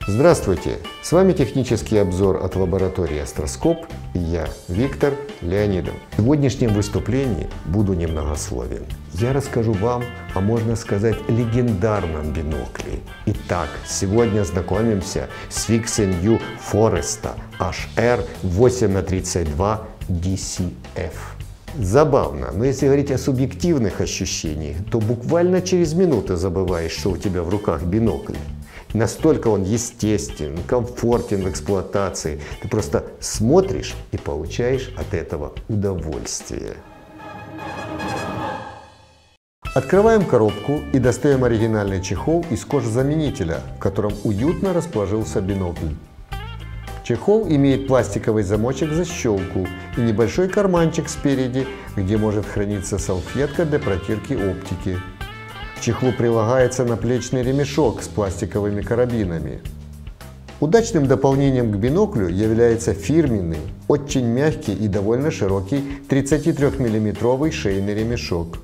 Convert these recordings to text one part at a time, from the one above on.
Здравствуйте! С вами технический обзор от лаборатории Астроскоп и я, Виктор Леонидов. В сегодняшнем выступлении буду немногословен. Я расскажу вам, а можно сказать, легендарном бинокле. Итак, сегодня знакомимся с Vixen-U Foresta HR8х32 DCF. Забавно, но если говорить о субъективных ощущениях, то буквально через минуту забываешь, что у тебя в руках бинокль. Настолько он естествен, комфортен в эксплуатации. Ты просто смотришь и получаешь от этого удовольствие. Открываем коробку и достаем оригинальный чехол из кожзаменителя, в котором уютно расположился бинокль. Чехол имеет пластиковый замочек защелку и небольшой карманчик спереди, где может храниться салфетка для протирки оптики. К чехлу прилагается наплечный ремешок с пластиковыми карабинами. Удачным дополнением к биноклю является фирменный, очень мягкий и довольно широкий 33-мм шейный ремешок.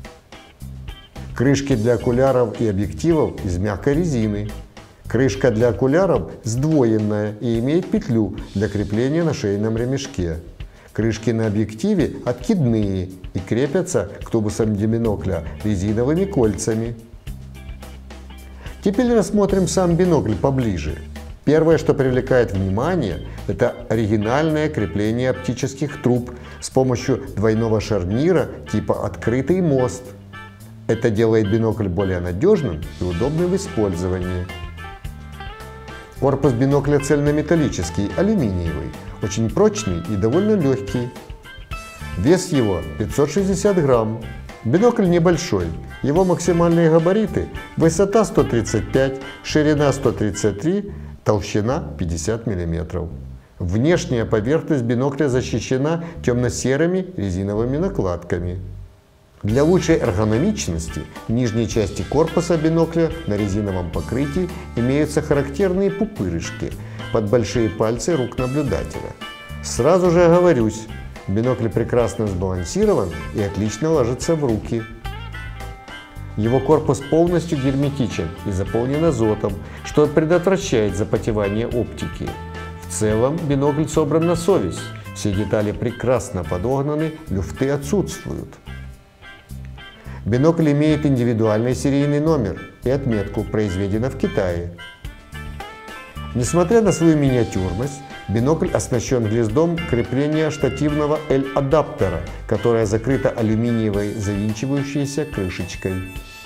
Крышки для окуляров и объективов из мягкой резины. Крышка для окуляров сдвоенная и имеет петлю для крепления на шейном ремешке. Крышки на объективе откидные и крепятся к тубусам бинокля резиновыми кольцами. Теперь рассмотрим сам бинокль поближе. Первое, что привлекает внимание, это оригинальное крепление оптических труб с помощью двойного шарнира типа «открытый мост». Это делает бинокль более надежным и удобным в использовании. Корпус бинокля цельнометаллический, алюминиевый, очень прочный и довольно легкий. Вес его 560 грамм. Бинокль небольшой. Его максимальные габариты – высота 135, ширина 133, толщина 50 мм. Внешняя поверхность бинокля защищена темно-серыми резиновыми накладками. Для лучшей эргономичности в нижней части корпуса бинокля на резиновом покрытии имеются характерные пупырышки под большие пальцы рук наблюдателя. Сразу же оговорюсь, бинокль прекрасно сбалансирован и отлично ложится в руки. Его корпус полностью герметичен и заполнен азотом, что предотвращает запотевание оптики. В целом бинокль собран на совесть, все детали прекрасно подогнаны, люфты отсутствуют. Бинокль имеет индивидуальный серийный номер и отметку «Произведено в Китае». Несмотря на свою миниатюрность, бинокль оснащен гнездом крепления штативного L-адаптера, которое закрыто алюминиевой завинчивающейся крышечкой.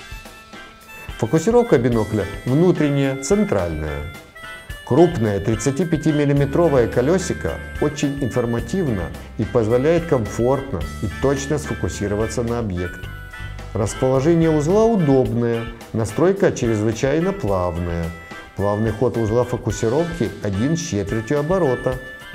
Фокусировка бинокля внутренняя, центральная. Крупное 35-мм колесико очень информативно и позволяет комфортно и точно сфокусироваться на объект. Расположение узла удобное, настройка чрезвычайно плавная. Плавный ход узла фокусировки 1/4 оборота.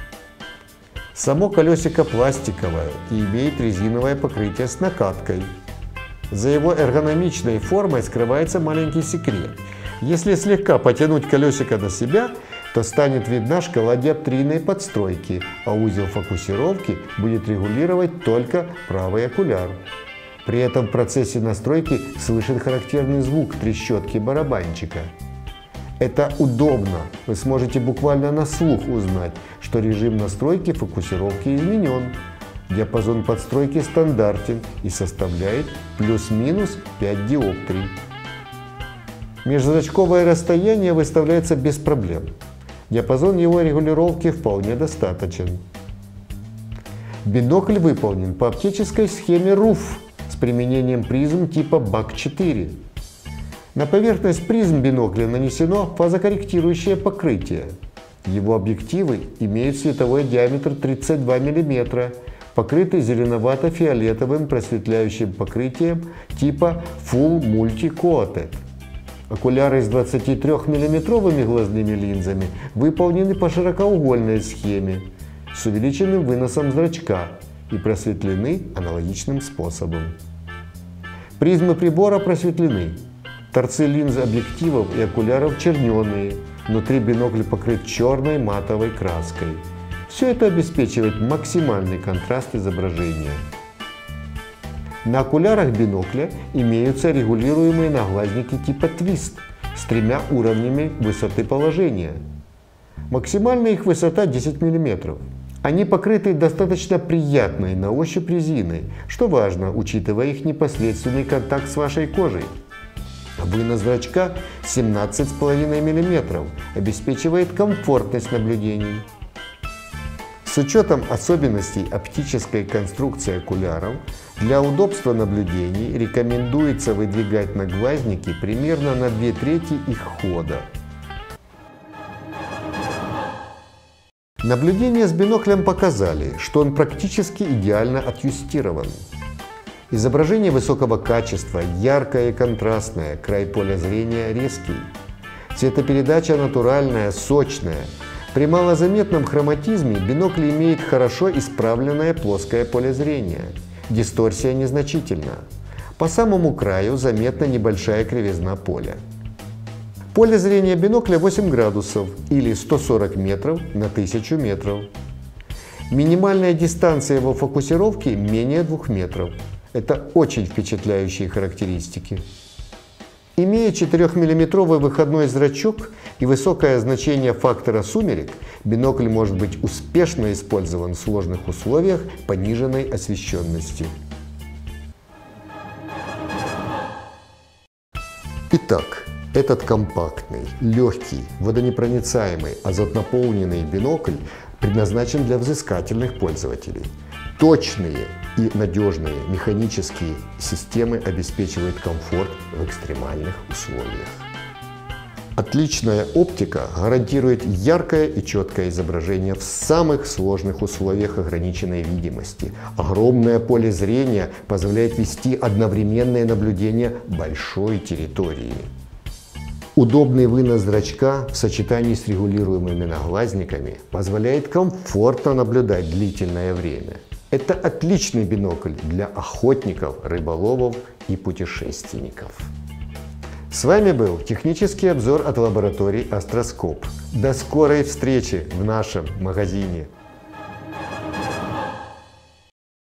Само колесико пластиковое и имеет резиновое покрытие с накаткой. За его эргономичной формой скрывается маленький секрет. Если слегка потянуть колесико на себя, то станет видна шкала диоптрийной подстройки, а узел фокусировки будет регулировать только правый окуляр. При этом в процессе настройки слышен характерный звук трещотки барабанчика. Это удобно, вы сможете буквально на слух узнать, что режим настройки фокусировки изменен. Диапазон подстройки стандартен и составляет плюс-минус 5 диоптрий. Межзрачковое расстояние выставляется без проблем. Диапазон его регулировки вполне достаточен. Бинокль выполнен по оптической схеме RUF с применением призм типа BAC4. На поверхность призм бинокля нанесено фазокорректирующее покрытие. Его объективы имеют световой диаметр 32 мм, покрыты зеленовато-фиолетовым просветляющим покрытием типа Full Multi-Coated. Окуляры с 23-мм глазными линзами выполнены по широкоугольной схеме с увеличенным выносом зрачка и просветлены аналогичным способом. Призмы прибора просветлены. Торцы линз объективов и окуляров черненые, внутри бинокль покрыт черной матовой краской. Все это обеспечивает максимальный контраст изображения. На окулярах бинокля имеются регулируемые наглазники типа Twist с 3 уровнями высоты положения. Максимальная их высота 10 мм. Они покрыты достаточно приятной на ощупь резиной, что важно, учитывая их непосредственный контакт с вашей кожей. Вынос зрачка 17,5 мм обеспечивает комфортность наблюдений. С учетом особенностей оптической конструкции окуляров, для удобства наблюдений рекомендуется выдвигать наглазники примерно на 2/3 их хода. Наблюдения с биноклем показали, что он практически идеально отъюстирован. Изображение высокого качества, яркое и контрастное, край поля зрения резкий. Цветопередача натуральная, сочная. При малозаметном хроматизме бинокль имеет хорошо исправленное плоское поле зрения. Дисторсия незначительна. По самому краю заметна небольшая кривизна поля. Поле зрения бинокля 8 градусов или 140 метров на 1000 метров. Минимальная дистанция его фокусировки менее 2 метров. Это очень впечатляющие характеристики. Имея 4-миллиметровый выходной зрачок и высокое значение фактора сумерек, бинокль может быть успешно использован в сложных условиях пониженной освещенности. Итак, этот компактный, легкий, водонепроницаемый, азотнаполненный бинокль предназначен для взыскательных пользователей. Точные и надежные механические системы обеспечивают комфорт в экстремальных условиях. Отличная оптика гарантирует яркое и четкое изображение в самых сложных условиях ограниченной видимости. Огромное поле зрения позволяет вести одновременное наблюдение большой территории. Удобный вынос зрачка в сочетании с регулируемыми наглазниками позволяет комфортно наблюдать длительное время. Это отличный бинокль для охотников, рыболовов и путешественников. С вами был технический обзор от лаборатории Астроскоп. До скорой встречи в нашем магазине!